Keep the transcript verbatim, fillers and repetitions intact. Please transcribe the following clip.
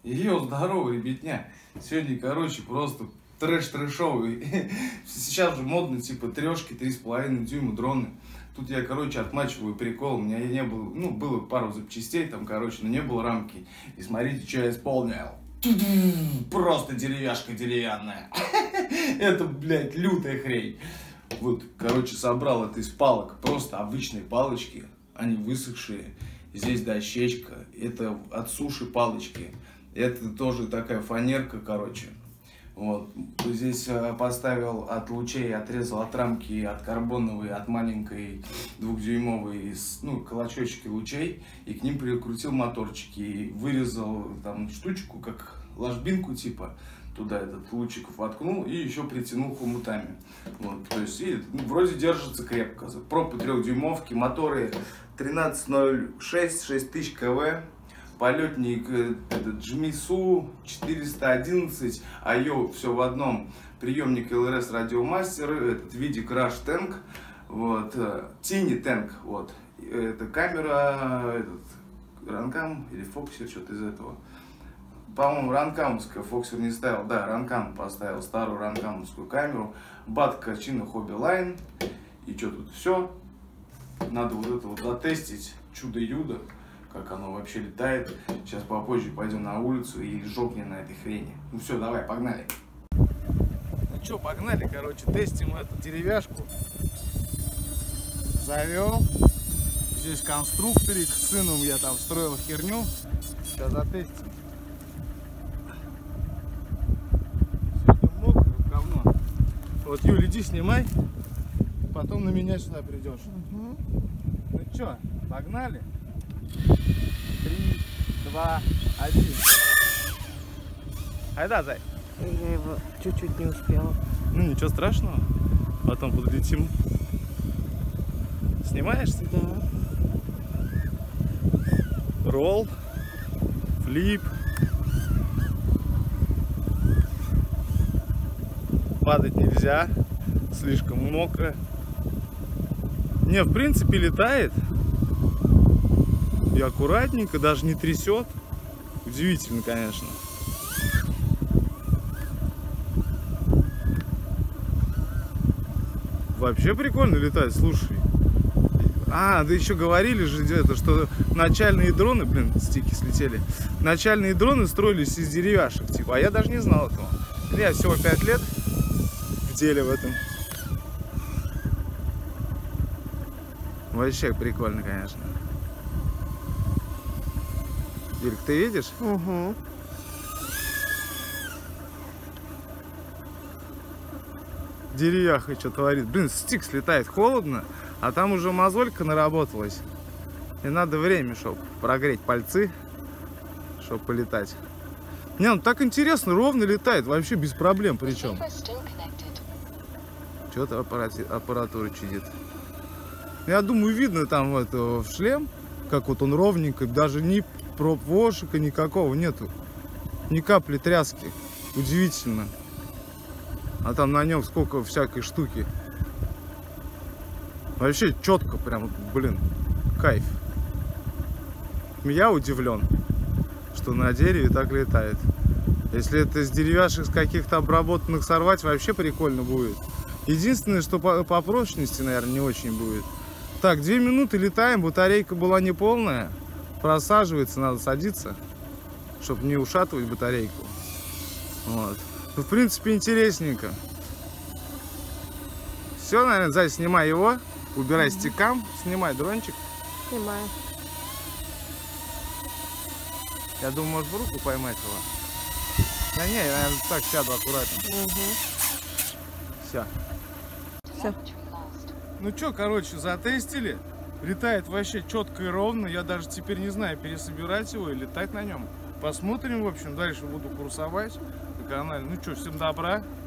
Ее здорово, ребятня. Сегодня, короче, просто трэш-трэшовый. Сейчас же модно, типа, трешки, три с половиной дюйма дроны. Тут я, короче, отмачиваю прикол. У меня не было, ну, было пару запчастей там, короче, но не было рамки. И смотрите, что я исполнил. Просто деревяшка деревянная. Это, блядь, лютая хрень. Вот, короче, собрал это из палок. Просто обычные палочки. Они высохшие. Здесь дощечка. Это от суши палочки. Это тоже такая фанерка, короче. Вот. Здесь поставил от лучей, отрезал от рамки, от карбоновой, от маленькой двухдюймовой, ну, колочочки лучей. И к ним прикрутил моторчики. И вырезал там штучку, как ложбинку типа. Туда этот лучик воткнул и еще притянул хомутами. Вот, то есть, и, ну, вроде держится крепко. Пропы трехдюймовки, моторы тринадцать ноль шесть, шесть тысяч километров. Полетник этот Джмису четыреста одиннадцать, айо все в одном. Приемник эл эр эс Радиомастер, этот виде Crash Tank, вот, Tiny Tank, вот. Это камера, этот, Ранкам или Фоксер, что-то из этого. По-моему, ранкамовская, Фоксер не ставил, да, ранкам поставил, старую ранкамовскую камеру. Батка Чина Хобби Лайн. И что тут все. Надо вот это вот затестить, чудо-юдо, как оно вообще летает. Сейчас попозже пойдем на улицу и жопнем на этой хрени. Ну все, давай, погнали. Ну что, погнали, короче, тестим эту деревяшку. Завел. Здесь конструкторик, с сыном я там строил херню. Сейчас затестим. Вот, Юль, иди снимай, потом на меня сюда придешь. Угу. Ну что, погнали? Три, два, один. Айда, зай. Я его чуть-чуть не успела. Ну ничего страшного, потом подлетим. Снимаешься? Да. Ролл, флип. Падать нельзя, слишком мокро. Не, в принципе, летает. И аккуратненько, даже не трясет. Удивительно, конечно. Вообще прикольно летать, слушай. А, да еще говорили же где-то, что начальные дроны, блин, стики слетели. Начальные дроны строились из деревяшек, типа, а я даже не знал этого. Я всего пять лет в деле в этом. Вообще прикольно, конечно. Юрик, ты видишь? Угу. Деревяха что творит. Блин, стик слетает, холодно, а там уже мозолька наработалась. И надо время, чтобы прогреть пальцы, чтобы полетать. Не, ну так интересно, ровно летает, вообще без проблем причем. Что-то аппаратура чудит. Я думаю, видно там это, в шлем, как вот он ровненько, даже ни проп-вошика никакого нету. Ни капли тряски. Удивительно. А там на нем сколько всякой штуки. Вообще четко прям, блин, кайф. Я удивлен, что на дереве так летает. Если это с деревяшек, с каких-то обработанных сорвать, вообще прикольно будет. Единственное, что по, по прочности, наверное, не очень будет. Так, две минуты летаем, батарейка была не полная. Просаживается, надо садиться, чтобы не ушатывать батарейку. Вот. Ну, в принципе, интересненько. Все, наверное, Зай, снимай его. Убирай mm-hmm. стикам, снимай дрончик. Снимаю. Я думаю, может в руку поймать его. Да не, я, наверное, так сяду аккуратно. Угу. Все. Все. Ну что, короче, затестили. Летает вообще четко и ровно. Я даже теперь не знаю, пересобирать его и летать на нем. Посмотрим, в общем, дальше буду курсовать на канале. Ну что, всем добра.